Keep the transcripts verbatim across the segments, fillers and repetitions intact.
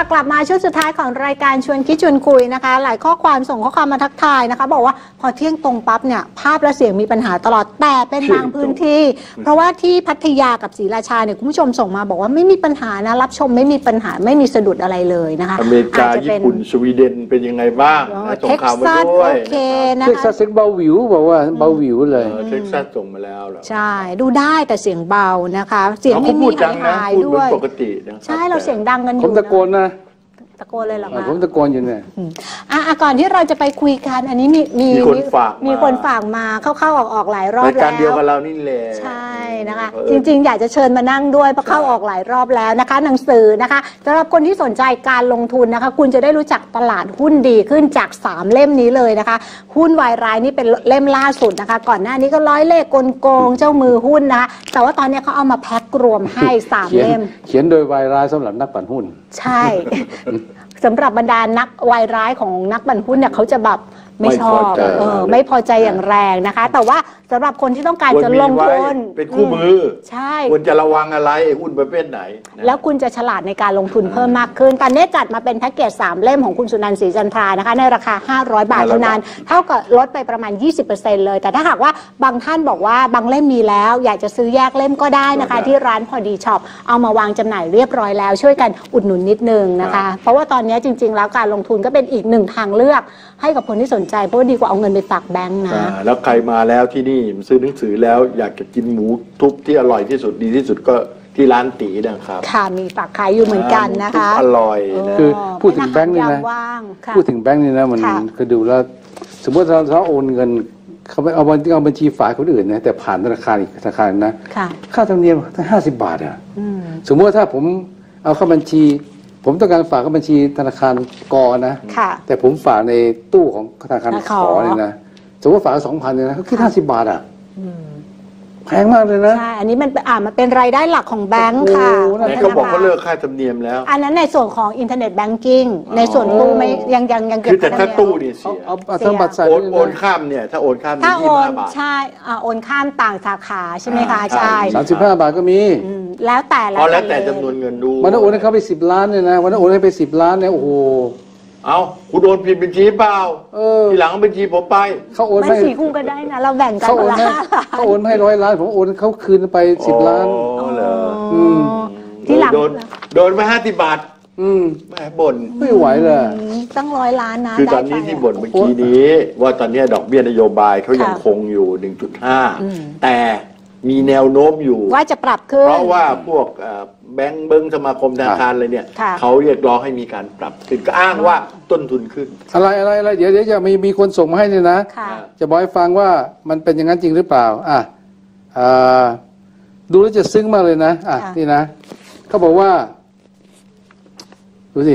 ค่ะกลับมาช่วงสุดท้ายของรายการชวนคิดชวนคุยนะคะหลายข้อความส่งข้อความมาทักทายนะคะบอกว่าพอเที่ยงตรงปั๊บเนี่ยภาพและเสียงมีปัญหาตลอดแต่เป็นบางพื้นที่เพราะว่าที่พัทยากับศรีราชาเนี่ยคุณผู้ชมส่งมาบอกว่าไม่มีปัญหานะรับชมไม่มีปัญหาไม่มีสะดุดอะไรเลยนะคะอเมริกาญี่ปุ่นสวีเดนเป็นยังไงบ้างส่งข่าวมาด้วยโอเคนะคะเท็กซัสเสียงเบาหวิวบอกว่าเบาหวิวเลยเท็กซัสส่งมาแล้วเหรอใช่ดูได้แต่เสียงเบานะคะเสียงไม่มีหายๆด้วยปกติใช่เราเสียงดังกันอยู่ผมตะโกนนะตะโกนเลยเหรอคะผมตะโกนอยู่เนี่ยอ่ะก่อนที่เราจะไปคุยกันอันนี้มีมีคนฝากมีคนฝากมาเข้าๆออกๆหลายรอบแล้วรายการเดียวกับเรานี่แหละใช่นะคะจริงๆอยากจะเชิญมานั่งด้วยเพราะเข้าออกหลายรอบแล้วนะคะหนังสือนะคะสำหรับคนที่สนใจการลงทุนนะคะคุณจะได้รู้จักตลาดหุ้นดีขึ้นจากสามเล่มนี้เลยนะคะหุ้นวายร้ายนี่เป็นเล่มล่าสุดนะคะก่อนหน้านี้ก็ร้อยเลขกลโกงเจ้ามือหุ้นนะคะแต่ว่าตอนนี้เขาเอามาแพ็ครวมให้สามเล่มเขียนโดยวายร้ายสำหรับนักปั่นหุ้นใช่สำหรับบรรดานักวายร้ายของนักปั่นหุ้นเนี่ยเขาจะแบบไม่ชอบเออไม่พอใจอย่างแรงนะคะแต่ว่าสำหรับคนที่ต้องการจะลงทุนเป็นคู่มือใช่ควรจะระวังอะไรหุ้นประเภทไหนแล้วคุณจะฉลาดในการลงทุนเพิ่มมากขึ้นตอนนี้จัดมาเป็นแพ็กเกจสามเล่มของคุณสุนันท์ ศรีจันทรานะคะในราคาห้าร้อยบาทเท่านั้นเท่ากับลดไปประมาณ ยี่สิบเปอร์เซ็นต์ เลยแต่ถ้าหากว่าบางท่านบอกว่าบางเล่มมีแล้วอยากจะซื้อแยกเล่มก็ได้นะคะที่ร้านพอดีช็อปเอามาวางจำหน่ายเรียบร้อยแล้วช่วยกันอุดหนุนนิดนึงนะคะเพราะว่าตอนนี้จริงๆแล้วการลงทุนก็เป็นอีกหนึ่งทางเลือกให้กับคนที่สนใจเพราะดีกว่าเอาเงินไปฝากแบงค์นะแล้วใครมาแล้วที่นี่ซื้อหนังสือแล้วอยากจะกินหมูทุบที่อร่อยที่สุดดีที่สุดก็ที่ร้านตีนะครับค่ะมีฝากขายอยู่เหมือนกันนะคะอร่อยคือพูดถึงแบงค์นี่นะพูดถึงแบงค์นี่นะมันคือดูแล้วสมมติเราเราโอนเงินเขาไปเอาเอาบัญชีฝากคนอื่นนะแต่ผ่านธนาคารอีกธนาคารนะค่าธรรมเนียมตั้งห้าสิบบาทอ่ะสมมติว่าถ้าผมเอาเข้าบัญชีผมต้องการฝากเข้าบัญชีธนาคารกอนะแต่ผมฝากในตู้ของธนาคารขอเนี่ยนะสมมติฝากสองพันเนี่ยนะเขาคิดห้าสิบบาทอ่ะแพงมากเลยนะใช่อันนี้มันอ่ามันเป็นรายได้หลักของแบงค์ค่ะแต่เขาบอกเขาเลิกค่าธรรมเนียมแล้วอันนั้นในส่วนของอินเทอร์เน็ตแบงกิ้งในส่วนตู้ไม่ยังยังยังเก็บคือแต่ถ้าตู้เนี่ยเสียเอาเอาบัตรใส่โอนข้ามเนี่ยถ้าโอนข้ามถ้าโอนใช่โอนข้ามต่างสาขาใช่ไหมคะใช่สามสิบห้าบาทก็มีแล้วแต่แล้วแต่จำนวนเงินดูวันนั้นโอนให้เขาไปสิบล้านเลยนะวันนั้นโอนให้ไปสิบล้านเนี่ยโอ้โหเอาคุณโอนผิดบัญชีเปล่าทีหลังบัญชีผมไปเขาโอนให้บัญชีคู่ก็ได้นะเราแบ่งกันเขาโอนให้เขาโอนให้ร้อยล้านผมโอนเขาคืนไปสิบล้านอ๋อเหรอทีหลังโดนโดนไปห้าสิบบาทอืมแม่บ่นไม่ไหวเลยตั้งร้อยล้านนะคือตอนนี้ที่บ่นเมื่อกี้นี้ว่าตอนนี้ดอกเบี้ยนโยบายเขายังคงอยู่ หนึ่งจุดห้า แต่มีแนวโน้มอยู่ว่าจะปรับขึ้นเพราะว่าพวกแบงก์เบิ้งสมาคมธนาคารอะไรเนี่ยเขาเรียกร้องให้มีการปรับขึ้นก็อ้างว่าต้นทุนขึ้นอะไรอะไรอะไรเดี๋ยวเดี๋ยวจะมีมีคนส่งมาให้เนี่ยนะจะบอกให้ฟังว่ามันเป็นอย่างนั้นจริงหรือเปล่าอ่ะดูแล้วจะซึ้งมากเลยนะอ่ะนี่นะเขาบอกว่าดูสิ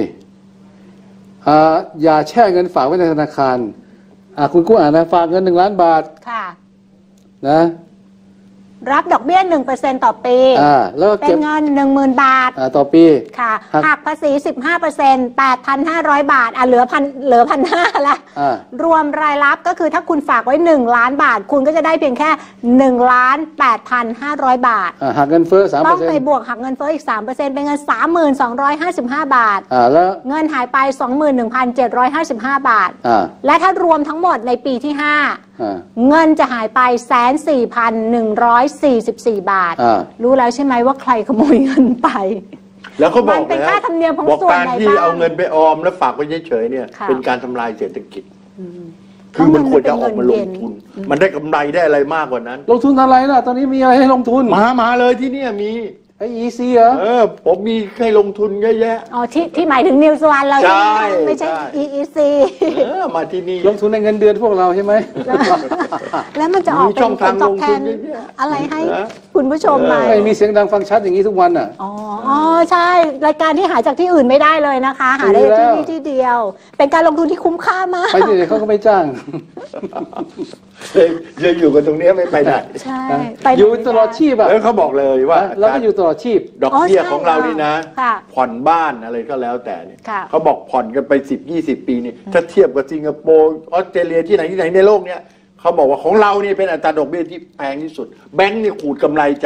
อย่าแช่เงินฝากไว้ในธนาคารอ่ะคุณกู้อ่านนะฝากเงินหนึ่งล้านบาทนะรับดอกเบี้ย หนึ่งเปอร์เซ็นต์ ต่อปีเป็นเงิน หนึ่งหมื่น บาทต่อปีค่ะหักภาษี สิบห้าเปอร์เซ็นต์ แปดพันห้าร้อย บาทอ่ะเหลือพันเหลือ หนึ่งพันห้าร้อย ละรวมรายรับก็คือถ้าคุณฝากไว้หนึ่งล้านบาทคุณก็จะได้เพียงแค่หนึ่งล้านแปดพันห้าร้อย บาทหักเงินเฟ้อ สามเปอร์เซ็นต์ต้องไปบวกหักเงินเฟ้ออีก สามเปอร์เซ็นต์ เป็นเงิน สามหมื่นสองร้อยห้าสิบห้า บาทแล้วเงินหายไป สองหมื่นหนึ่งพันเจ็ดร้อยห้าสิบห้า บาทและถ้ารวมทั้งหมดในปีที่ห้าเงินจะหายไป หนึ่งแสนสี่พันหนึ่งร้อยสี่สิบสี่ บาทรู้แล้วใช่ไหมว่าใครขโมยเงินไปแล้วเขาบอกเป็นค่าธรรมเนียมของส่วนไหนบ้างบอกการที่เอาเงินไปออมแล้วฝากไว้เฉยๆเนี่ยเป็นการทำลายเศรษฐกิจคือมันควรจะออกมาลงทุนมันได้กำไรได้อะไรมากกว่านั้นลงทุนอะไรล่ะตอนนี้มีอะไรให้ลงทุนมามาเลยที่นี่มีไออีซีเหรอเออผมมีให้ลงทุนเยอะแยะอ๋อที่ที่หมายถึงนิวส์วันเราใช่ไหมไม่ใช่ อี อี ซีเออมาที่นี่ลงทุนในเงินเดือนพวกเราใช่ไหมแล้วมันจะออกเป็นผลตอบแทนอะไรให้คุณผู้ชมไหมไม่มีเสียงดังฟังชัดอย่างนี้ทุกวันอ่ะอ๋อใช่รายการที่หาจากที่อื่นไม่ได้เลยนะคะหาได้ที่นี่ที่เดียวเป็นการลงทุนที่คุ้มค่ามากไปที่ไหนเขาก็ไม่จ้างเลยอยู่กันตรงนี้ไม่ไปไหนใช่อยู่ตลอดชีพอ่ะแล้วเขาบอกเลยว่าเราก็อยู่ตลอดชีพดอกเบี้ยของเรานี่นะผ่อนบ้านอะไรก็แล้วแต่เนี่ยเขาบอกผ่อนกันไปสิบยี่สิบปีนี่ถ้าเทียบกับสิงคโปร์ออสเตรเลียที่ไหนที่ไหนในโลกเนี่ยเขาบอกว่าของเรานี่เป็นอัตราดอกเบี้ยที่แพงที่สุดแบงก์นี่ขูดกำไรจาก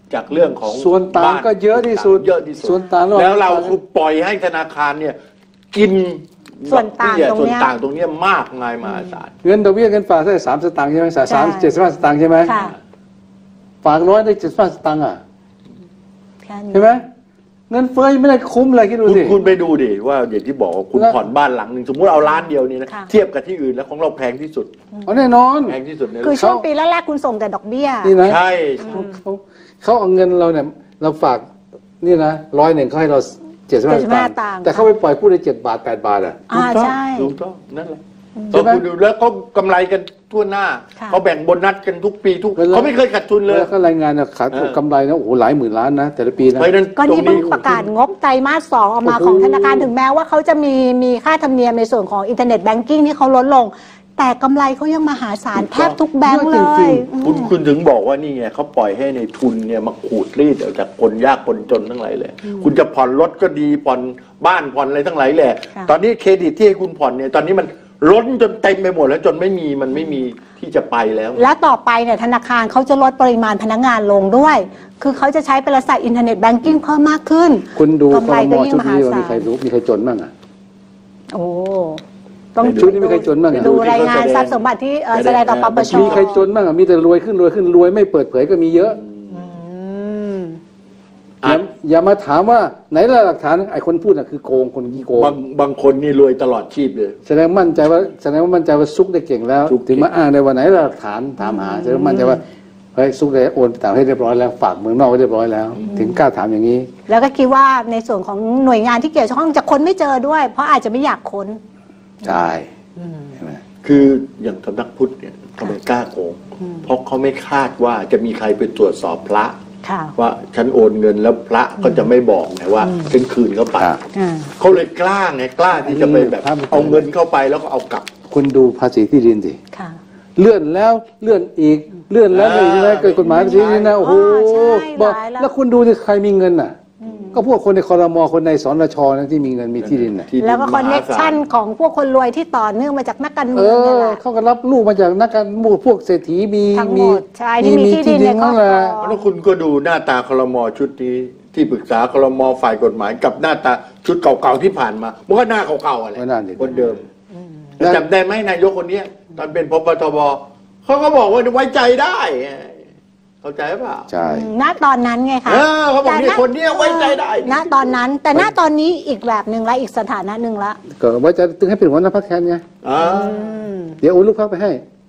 จากเรื่องของส่วนต่างก็เยอะที่สุดเยอะที่สุดส่วนต่างแล้วเราปล่อยให้ธนาคารเนี่ยกินส่วนต่างตรงส่วนเนี้ยต่างตรงเนี้ยมากมายมหาศาลเงินดอกเบี้ยเงินฝากได้สามสตางค์ใช่ไหมสามสามเจ็ดสิบห้าสตางค์ใช่ไหมค่ะฝากร้อยได้เจ็ดสิบห้าสตางค์อ่ะแค่นี้ใช่ไหมเงินเฟ้อไม่ได้คุ้มเลยคิดดูคุณสิคุณไปดูดิว่าอย่างที่บอกว่าคุณแล้วผ่อนบ้านหลังหนึ่งสมมุติเอาล้านเดียวนี่นะค่ะเทียบกับที่อื่นแล้วของเราแพงที่สุดเอาแน่นอนแพงที่สุดในโลคือก ช่วงปีแรกๆคุณส่งแต่ดอกเบี้ยนี่นะใช่เขาเขาเขาเอาเงินเราเนี่ยเราฝากนี่นะร้อยหนึ่งเขาให้เราเจ็ดสิบห้าสตางค์ตังค์แต่เขาไปปล่อยกู้ได้เจ็ดบาทแปดบาทอ่ะอ่าถูกต้องใช่ถูกต้องนั่นแหละใช่ไหมคุณดูแล้วเขากำไรกันทั่วหน้าค่ะเขาแบ่งโบนัสกันทุกปีทุกเวลาเขาไม่เคยขาดทุนเลยแล้วก็รายงานนะขาดเออกำไรนะโอ้โหหลายหมื่นล้านนะแต่ละปีนะเพราะฉะนั้นก็นี่ตรเพิ่งประกาศงบไตรมาสสองออกมาโอ้โหของธนาคารถึงแม้ว่าเขาจะมีมีค่าธรรมเนียมในส่วนของอินเทอร์เน็ตแบงกิ้งที่เขาลดลง แต่กำไรเขายังมหาศาลแทบทุกแบงก์เลยคุณคุณถึงบอกว่านี่ไงเขาปล่อยให้ในทุนเนี่ยมาขูดรีดออกจากคนยากคนจนทั้งหลายเลย คุณจะผ่อนรถก็ดีผ่อนบ้านผ่อนอะไรทั้งหลายแหละค่ะตอนนี้เครดิตที่ให้คุณผ่อนเนี่ยตอนนี้มันล้นจนเต็มไปหมดแล้วจนไม่มีมันไม่มีที่จะไปแล้วและต่อไปเนี่ยธนาคารเขาจะลดปริมาณพนักงานลงด้วย คือเขาจะใช้เป็นระบบอินเทอร์เน็ตแบงกิ้งเพิ่มมากขึ้นคุณดูกำคไรอรมก็อยิ่งชุดมหานี้ว่าศามีใครลรู้มีใครจนบ้างอ่ะโอ้ต้องชุดนี้มีใครจนบ้างอะดูรายงานทรัพย์สมบัติที่เอ่อแสดงต่อปปชมีใครจนบ้างอ่ะมีแต่รวยขึ้นรวยขึ้นรวยไม่เปิดเผยก็มีเยอะอืมอย่าอย่ามาถามว่าไหนล่ะหลักฐานไอ้คนพูดน่ะคือโกงคนขี้โกงบางบางคนนี่รวยตลอดชีพเลยแสดงมั่นใจว่าแสดงว่ามั่นใจว่าซุกได้เก่งแล้วซุกเก่งถึงมาอ้างในวันไหนล่ะหลักฐานถามหาแสดงว่ามั่นใจว่าเฮ้ยซุกได้โอนไปต่างประเทศเรียบร้อยแล้วฝากเมืองนอกไว้เรียบร้อยแล้ว ถึงกล้าถามอย่างนี้แล้วก็คิดว่าในส่วนของหน่วยงานที่เกี่ยวข้องจะค้นไม่เจอด้วย เพราะอาจจะไม่อยากค้นใช่ใช่ไหมคืออย่างสำนักพุทธเนี่ยเขาไม่กล้าโกงเพราะเขาไม่คาดว่าจะมีใครไปตรวจสอบพระค่ะว่าฉันโอนเงินแล้วพระก็จะไม่บอกไงว่าฉันคืนเขาไปครับอ่าเขาเลยกล้าไงกล้าที่จะไปแบบเอาเงินเข้าไปแล้วก็เอากลับคุณดูภาษีที่ดินสิค่ะเลื่อนแล้วเลื่อนอีกเลื่อนแล้วอ่าอีกใช่ไหมเกิดกฎหมายภาษีนี่นะโอ้โหใช่บอกหลายแล้วแล้วคุณดูดิใครมีเงินน่ะ ก็พวกคนในคอรมอคนในสนชนะที่มีเงินมีที่ดินน่ะที่ดิแล้วก็มคอนเน็หาก ศาชันลของพวกคนรวยที่ต่อเนื่องมาจากนักการเอเมืองนี่อแหละเขาก็รับลูกมาจากนักการเมืองพวกเศรษฐีมีทั้งหมมีดใช่ที่มีที่ดินในครอบครองนั่นแหละแล้วคุณก็ดูหน้าตาคลมชุดนี้ที่ปรึกษาคลมฝ่ายกฎหมายกับหน้าตาชุดเก่าๆที่ผ่านมามันก็หน้าเก่าๆอะไรก็น่าเด็ดคนเดิมแล้วจำได้ไหมนายกคนเนี้ยตอนเป็นพบทบเขาก็บอกว่าไว้ใจได้เข้าใจเปล่าใช่ณตอนนั้นไงคะเออเขาบอกเนี่ยแต่ณคนเนี้ยไว้ใจได้ณตอนนั้น แต่ณตอนนี้อีกแบบหนึ่งละอีกสถานะหนึ่งละก็ว่าจะตึงให้เป็นหัวหน้าพรรคแทนไงอ่าเดี๋ยวโอนลูกพรรคไปให้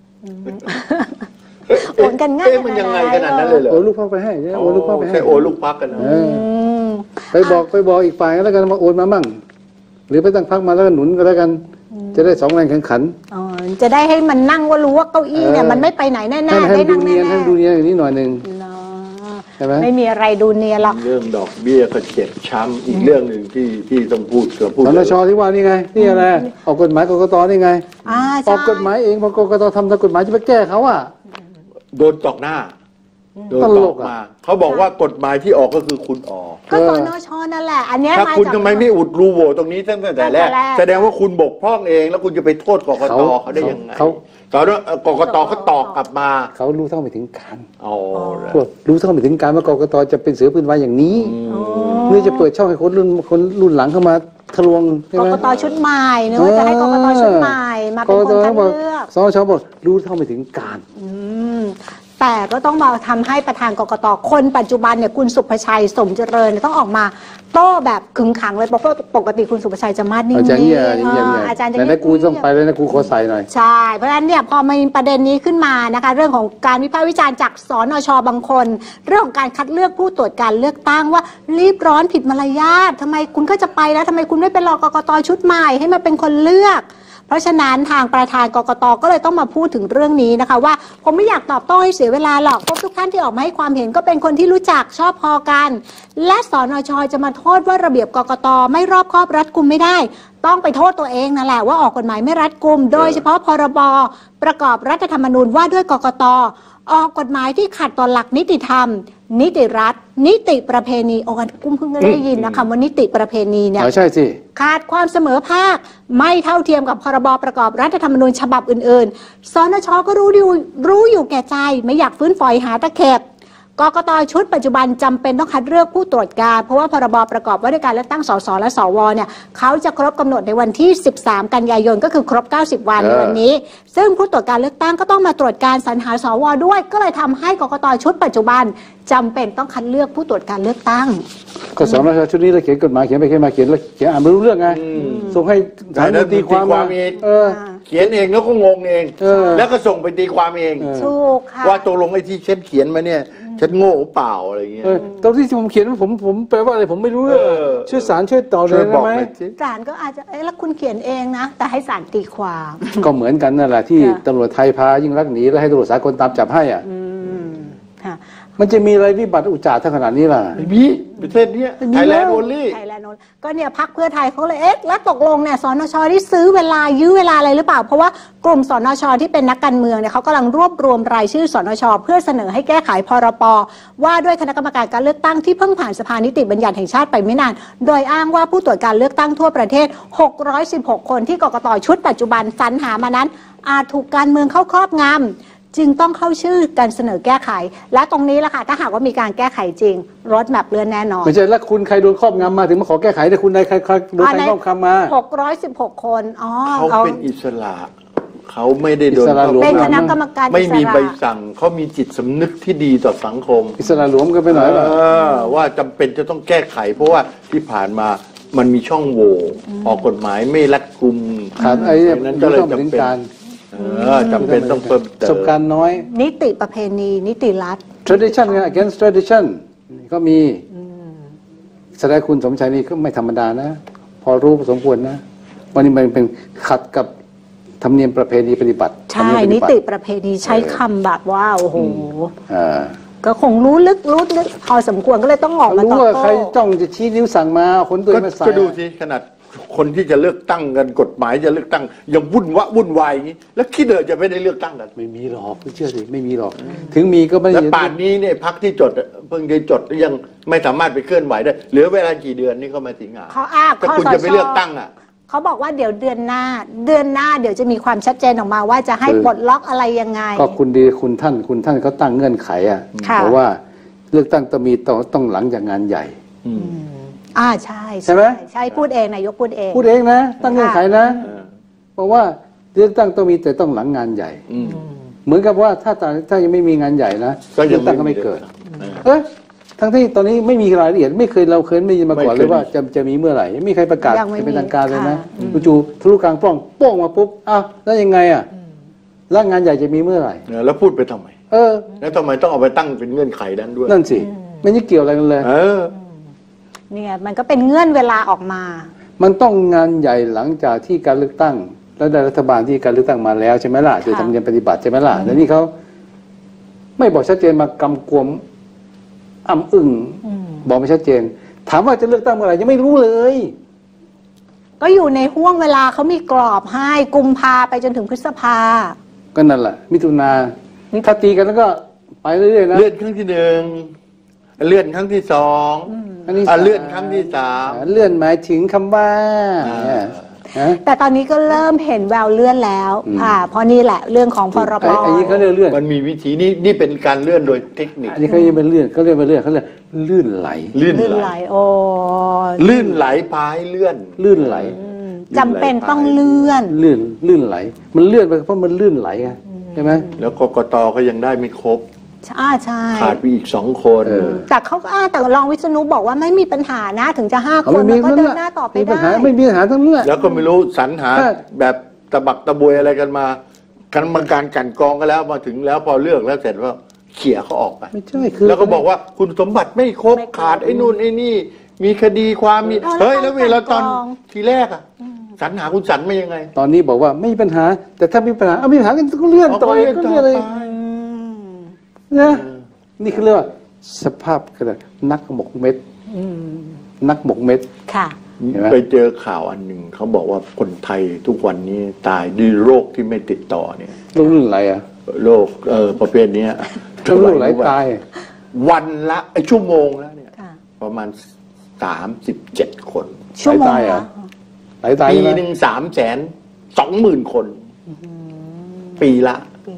โอนกันง่ายเอ๊ะมันยังไงขนาดนั้นเลยเหรอโอนลูกพรรคไปให้เดี๋ยวโอนลูกพรรคไปให้แค่โอนลูกพักกันนะเอออืมไปบอกไปบอกอีกฝ่ายแล้วกันมาโอนมามั่งหรือไปตั้งพรรคมาแล้วก็หนุนก็แล้วกัน จะได้สองแรงแข่งขันอ๋อจะได้ให้มันนั่งว่ารู้ว่าเก้าอี้เนี่ยเออมันไม่ไปไหนแน่ๆให้ให้ได้ดูนั่งเนีแน่ยนให้ดูเนียนอย่างนี้หน่อยหนึ่งๆเนาะใช่ไหมไม่มีอะไรดูเนียนหรอกเรื่องดอกเบี้ยก็เจ็บช้ำอีกเรื่องหนึ่งที่ที่ต้องพูดกับพูดสนชที่ว่านี่ไงนี่อะไรออกกฎหมายกกตนี่ไงอ่าอใช่อกกฎหมายเองพอกกตทำตามกฎหมายจะไปแก้เขาอ่ะโดนตอกหน้าโดนตตลอกกอะมาเขาบอกว่ากฎหมายที่ออกก็คือคุณออกก็สนชนั่นแหละ อันเนี้ยถ้ามาคุณจากทำไมไม่อุดรูโหว่ตรงนี้ตั้งแต่แรกตั้งแต่แรกแสดงว่าคุณบกพร่องเอง แล้วคุณจะไปโทษกกตเขาได้ยังไงเขาเขากกตเขาตอกกลับมาเขารู้เท่าไม่ถึงการอ๋อพวกรู้เท่าไม่ถึงการว่ากกตจะเป็นเสือพื้นไว้อย่างนี้อ๋อนี่จะเปิดช่องให้คนรุ่นคนรุ่นหลังเข้ามาทะลวงใช่กไหมกตชุดใหม่นึกว่าจะให้กกตชุดใหม่มาเป็นคนคัดบอกเลือกสนชบอกรู้เท่าไม่ถึงการอืมแต่ก็ต้องมาทำให้ประธานกกตคนปัจจุบันเนี่ยคุณสุภชัยสมเจริญเนี่ยต้องออกมาโต้แบบขึงขังเลยเพราะว่าปกติคุณสุภชัยจะมาดนิ่งอาจารย์ๆเนี่ยอย่างเงี้ยเอออาจารย์จะแต่เงีนั้ยนกูต้องไปเลยนะกูขอใส่หน่อยใช่เพราะฉะนั้นเนี่ยพอมีประเด็นนี้ขึ้นมานะคะเรื่องของการวิพากษ์วิจารณ์จากสนชบางคน เรื่องของการคัดเลือกผู้ตรวจการเลือกตั้งว่ารีบร้อนผิดมารยาททำไมคุณก็จะไปแล้วทำไมคุณไม่ไปรอกกตชุดใหม่ให้มาเป็นคนเลือก เพราะฉะนั้นทางประธานกกตก็เลยต้องมาพูดถึงเรื่องนี้นะคะว่าผมไม่อยากตอบโต้ให้เสียเวลาหรอกเพราะทุกท่านที่ออกมาให้ความเห็นก็เป็นคนที่รู้จักชอบพอกัน และสนชจะมาโทษว่าระเบียบกกตไม่รอบคอบรัดกุมไม่ได้ ต้องไปโทษตัวเองนั่นแหละว่าออกกฎหมายไม่รัดกุม โดยเฉพาะพรบประกอบรัฐธรรมนูญว่าด้วยกกตออกกฎหมายที่ขัดต่อหลักนิติธรรม นิติรัฐ นิติประเพณีโอ้กันกุ้มเพิ่งได้ยินนะคำว่านิติประเพณีเนี่ยอ๋อใช่สิขาดความเสมอภาคไม่เท่าเทียมกับพรบประกอบรัฐธรรมนูญฉบับอื่นๆ สนชก็รู้อยู่รู้อยู่แก่ใจไม่อยากฟื้นฝอยหาตะเข็บกกต.ชุดปัจจุบันจำเป็นต้องคัดเลือกผู้ตรวจการเพราะว่าพรบประกอบว่าด้วยการเลือกตั้งสสและสวเนี่ยเขาจะครบกำหนดในวันที่สิบสามกันยายนก็คือครบเก้าสิบวันในวันนี้ซึ่งผู้ตรวจการเลือกตั้งก็ต้องมาตรวจการสรรหาสวด้วยก็เลยทำให้กกต.ชุดปัจจุบันจำเป็นต้องคัดเลือกผู้ตรวจการเลือกตั้งก็สำนักชุดนี้เราเขียนกฎหมายเขียนไปเขียนมาเขียนแล้วเขียนอ่านไม่รู้เรื่องไงส่งให้ศาลตีความมาเออเขียนเองแล้วก็งงเองแล้วก็ส่งไปตีความเองถูกค่ะว่าตกลงไอ้ที่ฉันเขียนมาเนี่ยฉันโง่เปล่าอะไรเงี้ยตอนที่ผมเขียนผมผมแปลว่าอะไรผมไม่รู้เรื่องช่วยศาลช่วยต่อเลยได้ไหมศาลก็อาจจะเอ๊ะแล้วคุณเขียนเองนะแต่ให้ศาลตีความก็เหมือนกันนั่นแหละที่ตำรวจไทยพายิ่งรักหนีแล้วให้ตำรวจสากลตามจับให้อ่ะมันจะมีอะไรวิบัติอุจจาระขนาดนี้ล่ะไม่มีประเทศนี้ไทยแลนด์โอลี่ไทยแลนด์โอลี่ก็เนี่ยพรรคเพื่อไทยเขาเลยเอ๊ะแล้วตกลงเนี่ยสนช.ที่ซื้อเวลายื้อเวลาอะไรหรือเปล่าเพราะว่ากลุ่มสนช.ที่เป็นนักการเมืองเนี่ยเขากำลังรวบรวมรายชื่อสนช.เพื่อเสนอให้แก้ไขพรบว่าด้วยคณะกรรมการการเลือกตั้งที่เพิ่งผ่านสภานิติบัญญัติแห่งชาติไปไม่นานโดยอ้างว่าผู้ตรวจการเลือกตั้งทั่วประเทศหกร้อยสิบหกคนที่กกต.ชุดปัจจุบันสรรหามานั้นอาจถูกการเมืองเข้าครอบงำจึงต้องเข้าชื่อการเสนอแก้ไขและตรงนี้แหละค่ะถ้าหากว่ามีการแก้ไขจริงรถแมพเลื่อนแน่นอนไม่ใช่แล้วคุณใครโดนครอบงำมาถึงมาขอแก้ไขแต่คุณใดใครใครโดนใครครอบงำมาหกร้อยสิบหกคนอ๋อเขาเป็นอิสระเขาไม่ได้โดนเป็นคณะกรรมการไม่มีใบสั่งเขามีจิตสำนึกที่ดีต่อสังคมอิสระหลวมกันไปหน่อยว่าจำเป็นจะต้องแก้ไขเพราะว่าที่ผ่านมามันมีช่องโหว่ออกกฎหมายไม่รัดกุมขาดไอ้นั้นก็เลยจำเป็นจำเป็นต้องเพิ่มประสบการณ์น้อยนิติประเพณีนิติรัฐ tradition ไง against tradition ก็มีแสดงคุณสมชัยนี่ก็ไม่ธรรมดานะพอรู้สมควรนะวันนี้มันเป็นขัดกับธรรมเนียมประเพณีปฏิบัติใช่นิติประเพณีใช้คำแบบว่าโอ้โหก็คงรู้ลึกรู้ลึกพอสมควรก็เลยต้องออกมาตอบโต้รู้ว่าใครจ้องจะชี้นิ้วสั่งมาคนตัวมาใส่ก็ดูสิขนาดคนที่จะเลือกตั้งกันกฎหมายจะเลือกตั้งยังวุ่นวะวุ่นวายอย่างนี้แล้วคิดเดินจะไม่ได้เลือกตั้งกันไม่มีหรอกเชื่อสิไม่มีหรอกถึงมีก็ไม่แล้วป่านนี้เนี่ยพรรคที่จดเพิ่งจะจดยังไม่สามารถไปเคลื่อนไหวได้เหลือเวลากี่เดือนนี่เขามาสิงหาเขาอ้างถ้าคุณจะไปเลือกตั้งอ่ะเขาบอกว่าเดี๋ยวเดือนหน้าเดือนหน้าเดี๋ยวจะมีความชัดเจนออกมาว่าจะให้ปลดล็อกอะไรยังไงก็คุณดีคุณท่านคุณท่านเขาตั้งเงื่อนไขอ่ะเพราะว่าเลือกตั้งต้องมีต้องต้องหลังจากงานใหญ่อ่าใช่ใช่ไหมใช่พูดเองนายกพูดเองพูดเองนะตั้งเงื่อนไขนะเพราะว่าเลือกตั้งต้องมีแต่ต้องหลังงานใหญ่เหมือนกับว่าถ้าถ้ายังไม่มีงานใหญ่นะเลือกตั้งก็ไม่เกิดเออทั้งที่ตอนนี้ไม่มีรายละเอียดไม่เคยเราเคยไม่ยินมาก่อนเลยว่าจะจะมีเมื่อไหร่ไม่มีใครประกาศเป็นทางการเลยนะจู่ๆทะลุกลางปล้องโป้งมาปุ๊บอ้าวแล้วยังไงอ่ะแล้วงานใหญ่จะมีเมื่อไหร่แล้วพูดไปทำไมเออแล้วทำไมต้องเอาไปตั้งเป็นเงื่อนไขนั้นด้วยนั่นสิไม่ได้เกี่ยวอะไรกันเลยเออเนี่ยมันก็เป็นเงื่อนเวลาออกมามันต้องงานใหญ่หลังจากที่การเลือกตั้งแล้วได้รัฐบาลที่การเลือกตั้งมาแล้วใช่ไหมล่ะโดยธรรมเนียมปฏิบัติใช่ไหมล่ะแต่นี่เขาไม่บอกชัดเจนมากำกวมอ้ำอึ้งบอกไม่ชัดเจนถามว่าจะเลือกตั้งเมื่อไหร่ยังไม่รู้เลยก็อยู่ในห่วงเวลาเขามีกรอบให้กุมภาไปจนถึงพฤษภาก็นั่นแหละมิถุนาถ้าตีกันแล้วก็ไปเรื่อยๆนะเลื่อนครั้งที่หนึ่งเลื่อนครั้งที่สองเลื่อนครั้งที่สามเลื่อนหมายถึงคำว่าแต่ตอนนี้ก็เริ่มเห็นแววเลื่อนแล้วค่ะเพราะนี่แหละเรื่องของพรบอันนี้เขาเลื่อนมันมีวิธีนี้นี่เป็นการเลื่อนโดยเทคนิคอันนี้เขายังเป็นเลื่อนเขาเรียกว่าเลื่อนเขาเรียกลื่นไหลลื่นไหลโอ้ลื่นไหลพายเลื่อนลื่นไหลจำเป็นต้องเลื่อนลื่นลื่นไหลมันเลื่อนไปเพราะมันลื่นไหลไงใช่ไหมแล้วกกตก็ยังได้ไม่ครบอ่าใช่ขาดไปอีกสองคนแต่เขาก็อ้าแต่รองวิษณุบอกว่าไม่มีปัญหานะถึงจะห้าคนแล้วก็เดินหน้าต่อไปได้ไม่มีปัญหาทั้งเรื่องแล้วก็ไม่รู้สรรหาแบบตะบักตะบวยอะไรกันมาคณะกรรมการกันกองก็แล้วมาถึงแล้วพอเลือกแล้วเสร็จว่าเขี่ยเขาออกไปไม่ใช่คือแล้วก็บอกว่าคุณสมบัติไม่ครบขาดไอ้นู่นไอ้นี่มีคดีความมีเฮ้ยแล้วเวลาตอนทีแรกอะสรรหาคุณสรรไม่ยังไงตอนนี้บอกว่าไม่มีปัญหาแต่ถ้ามีปัญหาเอามีปัญหากันก็เลื่อนต่อก็เลื่อนเลยนะนี่คือเรียกว่าสภาพคือนักหมกเม็ดนักหมกเม็ดค่ะไปเจอข่าวอันหนึ่งเขาบอกว่าคนไทยทุกวันนี้ตายด้วยโรคที่ไม่ติดต่อเนี่ยโรคเรื่องอะไรอ่ะโรคเออประเภทนี้โรคไหลตายวันละชั่วโมงแล้วเนี่ยประมาณสามสิบเจ็ดคนชั่วโมงอ่ะไหลตายปีหนึ่งสามแสนสองหมื่นคนปีละ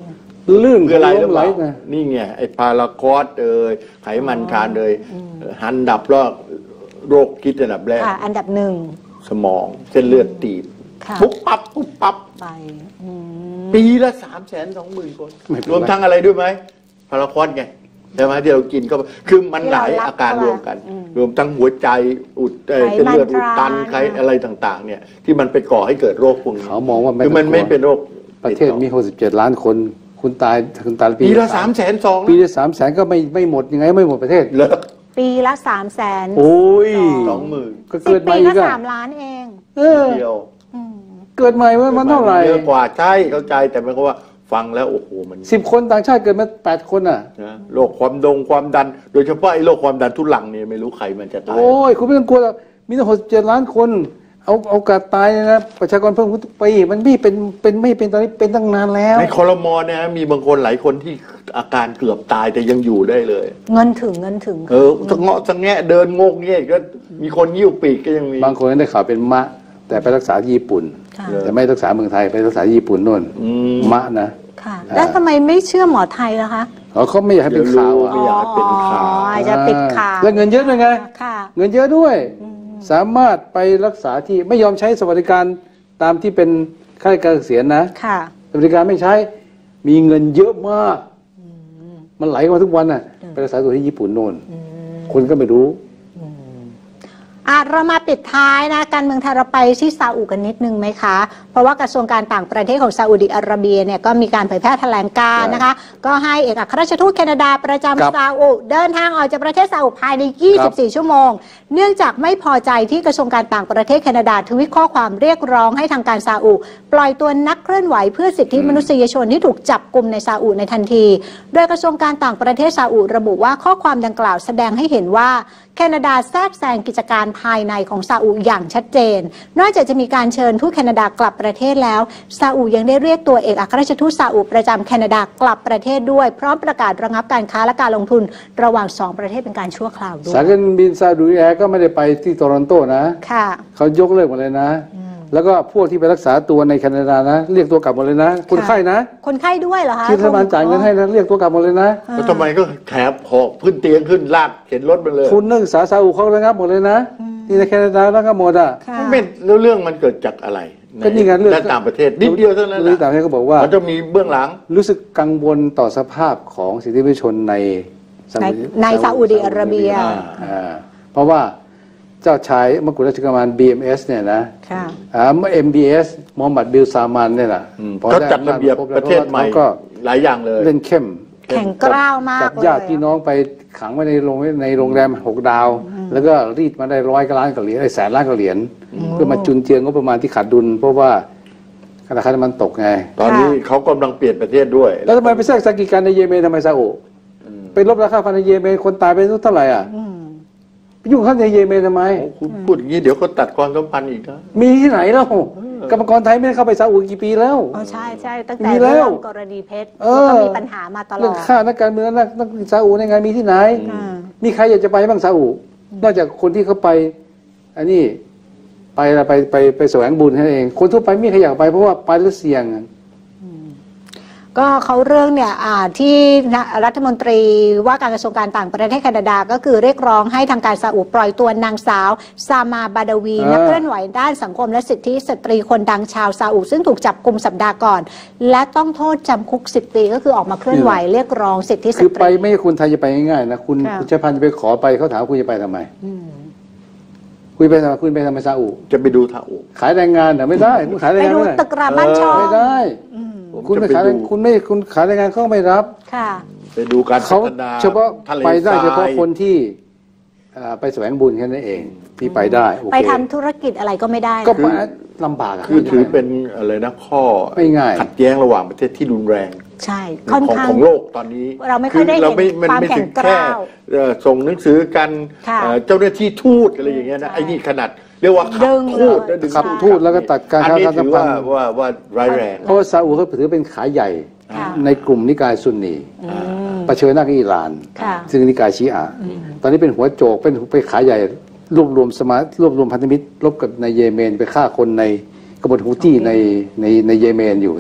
ลื่นคืออะไรหรือเปล่านะนี่ไงไอ้พาราคอสเอ่ยไขมันทานเลยอันดับแรกโรคคิดอันดับแรกค่ะ อันดับหนึ่งสมองเส้นเลือดตีบค่ะปุ๊บปั๊บปุ๊บปั๊บไปอืมปีละสามแสนสองหมื่นคน รวมทั้งอะไรด้วยไหมพาราคอสไงใช่ไหมที่เรากินก็คือมันหลายอาการรวมกัน รวมทั้งหัวใจอุดเอ่อเส้นเลือดอุดตันไขอะไรต่างๆ เนี่ย ที่มันไปก่อให้เกิดโรคพวกนี้เขามองว่าคือมันไม่เป็นโรคประเทศมีหกสิบเจ็ดล้านคนคุณตายคุณตายปีละสามแสนสองปีละสามแสนก็ไม่ไม่หมดยังไงไม่หมดประเทศเลิกปีละสามแสนโอ้ยสองหมื่นก็สิเกิบดใหม่ปีอีก็กอะสามล้านเองเออเดียวอืมเกิดใหม่ว่ามันเท่าไหร่เยอะกว่าใช่เข้าใจแต่มันก็ว่าฟังแล้วโอ้โหมันสิบคนต่างชาติเกิดมาแปดคนอ่ะนะโรคความดงความดัน โดยเฉพาะไอ้โรคความดันทุลังเนี่ยไม่รู้ใครมันจะตายโอ้ยคุณไม่ต้องกลัวหรอกมีตั้งหกสิบเจ็ดล้านคนเอาเอากาดตายนะประชากรเพิ่มขึ้นทุกปีมันไม่เป็นเป็นไม่เป็นตอนนี้เป็นตั้งนานแล้วในคอรมอเนี่ยนะมีบางคนหลายคนที่อาการเกือบตายแต่ยังอยู่ได้เลยเงินถึงเงินถึงเออสะเงาะสะแงะเดินโงกเงี้ยก็มีคนยิ้วปีกก็ยังมีบางคนได้ข่าวเป็นมะ แต่ไปรักษาที่ญี่ปุ่นค่ะแต่ไม่รักษาเมืองไทยไปรักษาที่ญี่ปุ่นนู่นอืมมะนะค่ะ แล้วทำไมไม่เชื่อหมอไทยล่ะคะเขาเขาไม่อยากให้เป็นข่าวอ่ะไม่อยากให้เป็นข่าวอ๋ออาจจะปิดข่าวแล้วเงินเยอะด้วยไงค่ะเงินเยอะด้วย สามารถไปรักษาที่ไม่ยอมใช้สวัสดิการตามที่เป็นข้าราชการเกษียณนะค่ะสวัสดิการไม่ใช้มีเงินเยอะมาก มันไหลมาทุกวันน่ะไปรักษาตัวที่ญี่ปุ่นโน่นคนก็ไม่รู้อ่ะเรามาปิดท้ายนะการเมืองไทยเราไปที่ซาอุกันนิดนึงไหมคะ เพราะว่ากระทรวงการต่างประเทศของซาอุดิอาระเบียเนี่ยก็มีการเผยแพร่แถลงการณ์นะคะ ก็ให้เอกอัครราชทูตแคนาดาประจำครับซาอุเดินทางออกจากประเทศซาอุภายใน ยี่สิบสี่ ชั่วโมง เนื่องจากไม่พอใจที่กระทรวงการต่างประเทศแคนาดาทวิตข้อความเรียกร้องให้ทางการซาอุปล่อยตัวนักเคลื่อนไหวเพื่อสิทธิมนุษยชนที่ถูกจับกลุ่มในซาอุในทันที โดยกระทรวงการต่างประเทศซาอุระบุว่าข้อความดังกล่าวแสดงให้เห็นว่าแคนาดาแทรกแซงกิจการภายในของซาอุอย่างชัดเจน นอกจากจะมีการเชิญทูตแคนาดากลับประเทศแล้วซาอุยังได้เรียกตัวเอกอัครราชทูตซาอุประจำแคนาดากลับประเทศด้วยพร้อมประกาศระงับการค้าและการลงทุนระหว่างสองประเทศเป็นการชั่วคราวด้วยสายการบินซาอุดิอาระเบียก็ไม่ได้ไปที่โตรอนโตนะค่ะเขายกเลิกหมดเลยนะ แล้วก็พวกที่ไปรักษาตัวในแคนาดานะ เรียกตัวกลับหมดเลยนะ คนไข้นะคนไข้ด้วยเหรอคะที่รัฐบาลจ่ายเงินให้นะเรียกตัวกลับหมดเลยนะแล้วทำไมก็แถบหอกขึ้นเตียงขึ้นลากเข็นรถไปเลยคุณนักศึกษาซาอุเขาระงับหมดเลยนะที่ในแคนาดาระงับหมดอ่ะค่ะไม่แล้วเรื่องมันเกิดจากอะไรก็นี่ไงเรื่องและต่างประเทศนิดเดียวเท่านั้นเรื่องต่างประเทศก็บอกว่ามันจะมีเบื้องหลังรู้สึกกังวลต่อสภาพของสิทธิมนุษยชนในในในซาอุดิอาระเบียอ่าเพราะว่าเจ้าชายมกุฎราชกุมาร บี เอ็ม เอส เนี่ยนะค่ะอ่าเมื่อ เอ็ม บี เอส มูฮัมหมัดบิลซามันเนี่ยแหละเขาจัดระเบียบประเทศใหม่ก็หลายอย่างเลยเล่นเข้มแข็งกร้าวมากจับเลยญาติพี่น้องไปขังไว้ในโรงในโรงแรมหกดาว แล้วก็รีดมาได้ร้อยล้านกว่าเหรียญไอ้แสนล้านกว่าเหรียญเพื่อมาจุนเจืองงบประมาณที่ขาดดุล เพราะว่าราคาน้ำมันตกไงตอนนี้เขากำลังเปลี่ยนประเทศด้วยแล้วทำไมไปแทรกแซงกิจการในเยเมนทำไมซาอุไปลบราคาพันในเยเมนคนตายไปเท่าไหร่อ่ะไปยุ่งข้างในเยเมนทำไมโอ้คุณพูดอย่างนี้เดี๋ยวเขาตัดความสัมพันธ์อีกนะมีที่ไหนแล้วกรรมกรไทยไม่ได้เข้าไปซาอุกี่ปีแล้วอ๋อใช่ใช่ตั้งมีแต่แล้เรื่วองกรณีเพชรเอแล้วอก็มีปัญหามาตลเรื่ออง ดฆ่านักการเมืองนักนักซาอุในไงมีที่ไหนอืมมีใครอยากจะไปบ้างซาอุนอกจากคนที่เขาไปอันนี้ไปละไปไปไปแสวงบุญแค่นั้นเอง คนทั่วไปไม่มีใครอยากไปเพราะว่าไปแล้วเสี่ยงก็เขาเรื่องเนี่ยอ่าที่รัฐมนตรีว่าการกระทรวงการต่างประเทศแคนาดาก็คือเรียกร้องให้ทางการซาอุปล่อยตัวนางสาวซามาบาดาวีอ่านันักเคลื่อนไหวด้านสังคมและสิทธิสตรีคนดังชาวซาอุซึ่งถูกจับกลุ่มสัปดาห์ก่อน และต้องโทษจำคุกสิบปีก็คือออกมาเคลื่อนไหวเรียกร้องสิทธิสตรีคือไปไม่ใช่คนไทยจะไปง่ายๆนะคุณค่ะคุณชัยพันธ์จะไปขอไปเขาถามคุณจะไปทำไมคุณไปทำไมคุณไปทำไมซาอุจะไปดูท่าอุขายแรงงานเหรอไม่ได้คุณขายแรงไปงานดูไม่ได้ตึกราบ้านช่องไม่ได้ คุณไม่ขายจะไปดูคุณไม่คุณขายแรงงานเขาก็ไม่รับค่ะไปดูการพัเขาฒนาเฉพาะทะเลไปได้ทรายเฉพาะคนที่อ่าไปแสวงบุญแค่นั้นเองที่ไปได้โอเคไปทำธุรกิจอะไรก็ไม่ได้ก็ไปลำบากะคือถือเป็นอะไรนะข้อไม่ง่ายขัดแย้งระหว่างประเทศที่รุนแรงใช่ขค่ออง นข้างของโลกตอนนี้เราไม่ค่อยได้เห็นเราไม่มันความไม่แข็ถึงงกแค่ร้าวเอ่อส่งหนังสือกันค่ะเอ่อเจ้าหน้าที่ทูตอะไรอย่างเงี้ยนะใช่ไอ้นี่ขนาดเรียกว่าขัดึบงทูตเลยนะดึงขับทูตแล้วก็ตัดการอันนี้ค้าสัถืมอพัว่านธ์ว่าว่าร้ายแรงเพราะว่าซาอุเขาถือเป็นขาใหญ่ค่ะในกลุ่มนิกายซุนนีเผชิญหน้ากับอิหร่านค่ะซึ่งนิกายชีอะห์ตอนนี้เป็นหัวโจกเป็นเป็นขาใหญ่รวบรวมสมารวบรวมพันธมิตรรบกับในเยเมนไปฆ่าคนในกบฏฮูตี้ในในในเยเมนอยู่ตอนนี้ค่ะ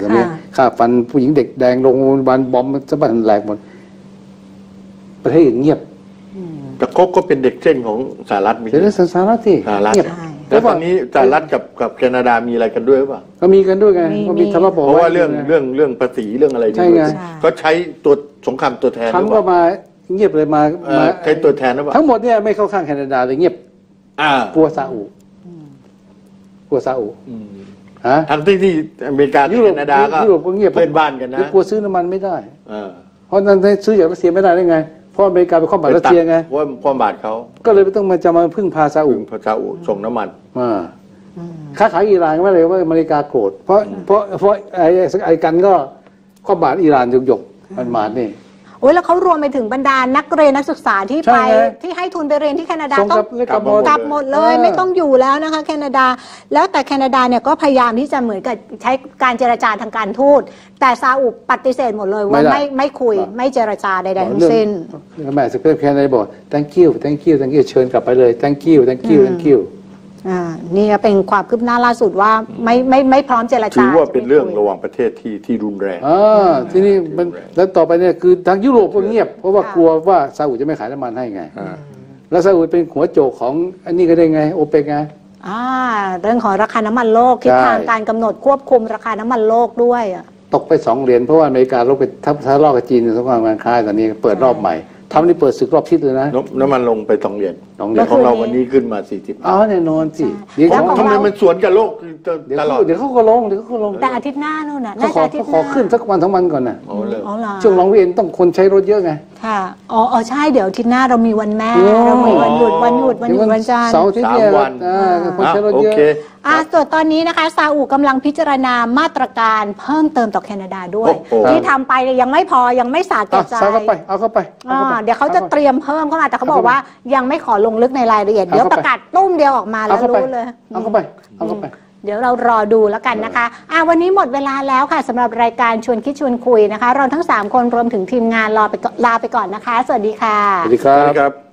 ฆ่าฟันผู้หญิงเด็กแดงลงบานบอมสะบัดแหลกหมดประเทศอื่นเงียบแต่เขาก็เป็นเด็กเส้นของสหรัฐมีเดี๋ยวสหรัฐที่สหรัฐเงียบแต่ตอนนี้สหรัฐกับกับแคนาดามีอะไรกันด้วยหรือเปล่าก็มีกันด้วยไงมีก็มีทะเลาะเพราะว่าเรื่องเรื่องเรื่องภาษีเรื่องอะไรใช่ไงก็ใช้ตัวสงครามตัวแทนหทั้รืงอเปก็ล่ามาเงียบเลยมาเอ่อมาใช้ตัวแทนหรือเปล่าทั้งหมดเนี่ยไม่เข้าข้างแคนาดาเลยเงียบอ่ากลัวซาอุกลัวซาอุอืมฮะทั้งที่ที่อเมริกายุที่โรแคปนาดาก็ยุโรปก็เงียบเพื่อนบ้านกันนะกลัวซื้อน้ำมันไม่ได้เออเพราะนั้นซื้อจากรัสเซียไม่ได้ได้ไงเพราะอเมริกาเป็นข้อบาทรัสเซียไงเพราะว่าความบาทเขาก็เลยไม่ต้องมาจะมาพึ่งพาซาอุอุ่นพระเจ้าส่งน้ำมันอ่าค้าขายอิหร่านก็ไม่เลยว่าอเมริกาโกรธเพราะเพราะเพราะไอ้ไอ้กันก็ข้อบาทอิหร่านหยกๆมันมานี่โอ้ยแล้วเขารวมไปถึงบรรดานักเรียนนักศึกษาที่ใช่ไปไงที่ให้ทุนไปเรียนที่แคนาดาส่งต้กอลังบเลยกลับหมดกลับหมดเลยเออไม่ต้องอยู่แล้วนะคะแคนาดาแล้วแต่แคนาดาเนี่ยก็พยายามที่จะเหมือนกับใช้การเจรจาทางการทูตแต่ซาอุปฏิเสธหมดเลยว่าไม่ได้ไม่ไม่คุยครับไม่เจรจาใดๆทั้งสิ้นแม่สเปรย์แค่ไหนบอก thank you thank you thank you เชิญกลับไปเลย thank you thank you thank you อ่านี่ก็เป็นความคืบหน้าล่าสุดว่าไม่ไม่ไม่พร้อมเจรถืจาอว่าเป็นเรื่องจะไม่คุยระหว่างประเทศที่ที่รุนแรงอ่าที่นี่มันแล้วต่อไปเนี่ยคือทางยุโรปก็เงียบ เพราะว่าค่ะกลัวว่าซาอุจะไม่ขายน้ำมันให้ไงอ่าแล้วซาอุเป็นหัวโจกของอันนี้ก็ได้ไงโอเปกไงอ่าเรื่องของราคาน้ำมันโลกทิศทางใช่การกำหนดควบคุมราคาน้ำมันโลกด้วยอ่ะตกไปสองเหรียญเพราะว่าอเมริกาลบไปทับทะเลาะกับจีนในสงครามการค้าตอนนี้เปิดรอบใหม่ทำนี่เปิดศึกรอบทิศเลยนะน้ำน้ำมันลงไปสองเหรียญสองเหรียญของเราวันนี้ขึ้นมาสี่สิบอ๋อแน่นอนสิใช่เดี๋ยวแล้เขาวของทำไมมันสวนกับโลกเดี๋ยวตลอเขาดเดี๋ยวเขาก็ลงเดี๋ยวเขาก็ลงแต่อาทิตย์หน้านู่นน่ะเขาน่าขจะออาทิตเขาย์ขหอน้าขึ้นสักวันสองวันก่อนนะอ๋อเลยอ๋อเหรอช่วงลองเวียนต้องคนใช้รถเยอะไงค่ะอ๋ออ๋อใช่เดี๋ยวอาทิตย์หน้าเรามีวันแม่โอ้เรามีวันหยุดวันหยุดวันหยุดวันจันทร์เสาร์อาที่เนี่ยสามวันอ่าคนใช้รถโอเยอะเคอ่าส่วนตอนนี้นะคะซาอุกำลังพิจารณามาตรการเพิ่มเติมต่อแคนาดาด้วยโอ้โหที่ทำไปเนี่ยยังไม่พอยังไม่สาแก่อ่ะใจใส่เข้าไปเอาเข้าไปเอาอ่าเข้าไปเดี๋ยวเขาจะเตรียมเพิ่มเข้ามาแต่เขาบอกว่ายังไม่ขอลงลึกในรายละเอียดเอาเดี๋ยวเข้าไปประกาศตุ้มเดียวออกมาเอาแล้วเข้าไปรู้เลยเอาเข้าไปเอาเข้าไปเดี๋ยวเรารอดูแล้วกันนะคะอ่ะวันนี้หมดเวลาแล้วค่ะสำหรับรายการชวนคิดชวนคุยนะคะ เราทั้งสามคนรวมถึงทีมงานรอไปก่อนลาไปก่อนนะคะ สวัสดีค่ะสวัสดีครัสวัสดีบครับ